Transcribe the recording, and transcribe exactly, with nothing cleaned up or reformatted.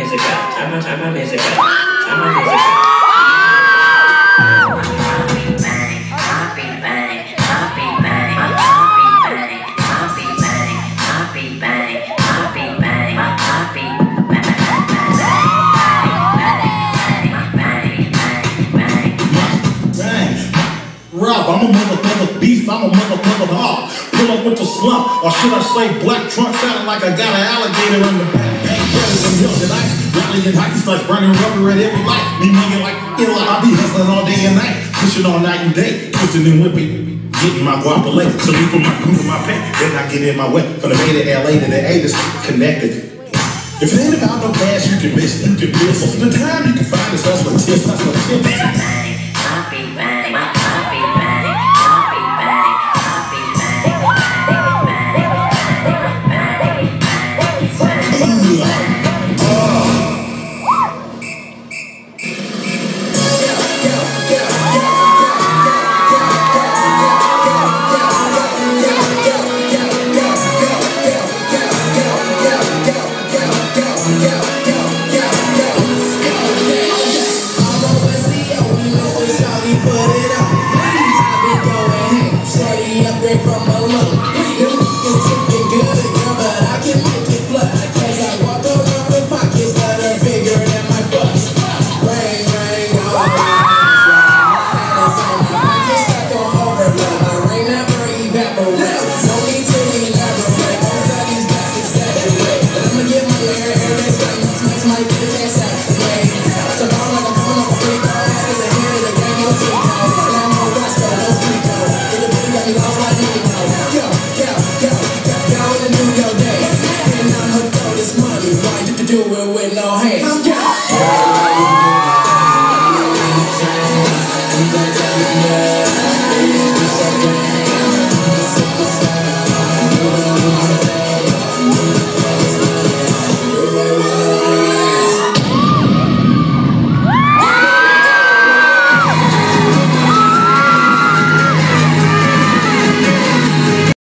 music up. Turn my, turn my music up. Turn my music up. I'm a motherfucker beast, I'm a motherfucker hog. Pull up with the slump, or should I say black trunk, sounding like I got an alligator in the back. Bang, better than hills and ice. Rallying hockey starts burning rubber at every light. Me nigga like ill, I be hustling all day and night. Pushing all night and day, twisting and whipping. Getting my guap to late, so leave my crew my pack. Then I get in my way. From the Bay to L A to the A, that's connected. If it ain't about no cash, you can miss, you can miss. So for the time you can find this hustler tips, that's what tips. Happy bang, happy bang. Yeah.